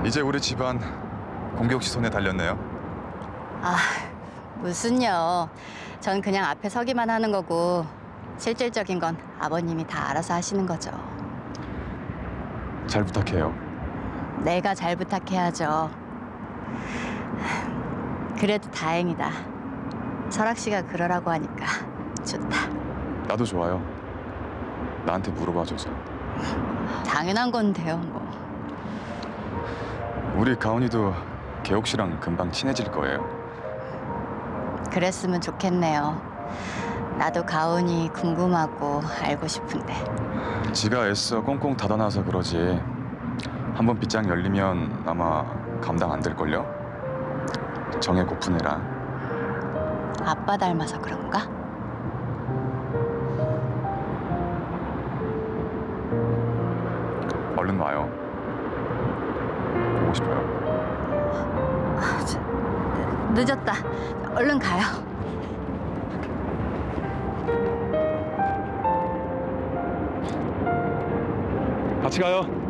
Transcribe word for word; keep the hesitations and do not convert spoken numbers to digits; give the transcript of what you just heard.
이제 우리 집안 공격 씨 손에 달렸네요. 아, 무슨요. 전 그냥 앞에 서기만 하는 거고 실질적인 건 아버님이 다 알아서 하시는 거죠. 잘 부탁해요. 내가 잘 부탁해야죠. 그래도 다행이다. 설악 씨가 그러라고 하니까 좋다. 나도 좋아요. 나한테 물어봐줘서. 당연한 건데요, 뭐. 우리 가온이도 개옥 씨랑 금방 친해질 거예요. 그랬으면 좋겠네요. 나도 가온이 궁금하고 알고 싶은데. 지가 애써 꽁꽁 닫아놔서 그러지. 한번 빗장 열리면 아마 감당 안 될걸요? 정에 고프느라. 아빠 닮아서 그런가? 얼른 와요. 보고 싶어요. 아, 저, 늦었다. 얼른 가요. 같이 가요.